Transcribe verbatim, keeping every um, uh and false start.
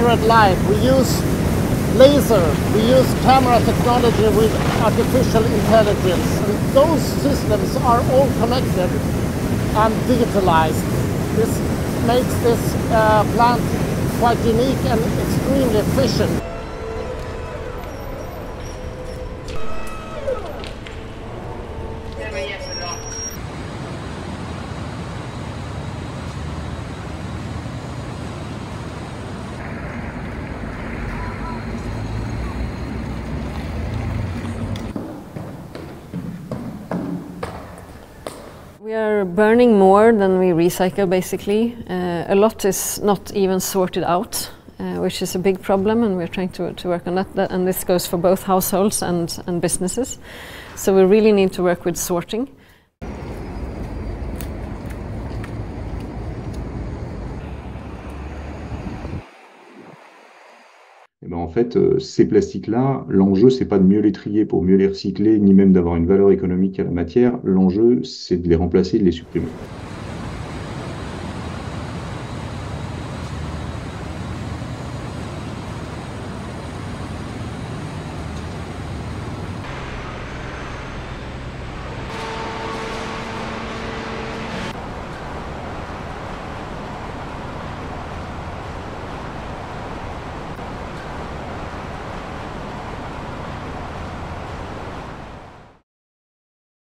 accurate light. We use laser, we use camera technology with artificial intelligence. And those systems are all connected and digitalized. This makes this uh, plant quite unique and extremely efficient. We are burning more than we recycle, basically. Uh, a lot is not even sorted out, uh, which is a big problem, and we're trying to, to work on that. that. And this goes for both households and, and businesses. So we really need to work with sorting. Et ben en fait, euh, ces plastiques-là, l'enjeu, c'est pas de mieux les trier pour mieux les recycler, ni même d'avoir une valeur économique à la matière. L'enjeu, c'est de les remplacer, de les supprimer.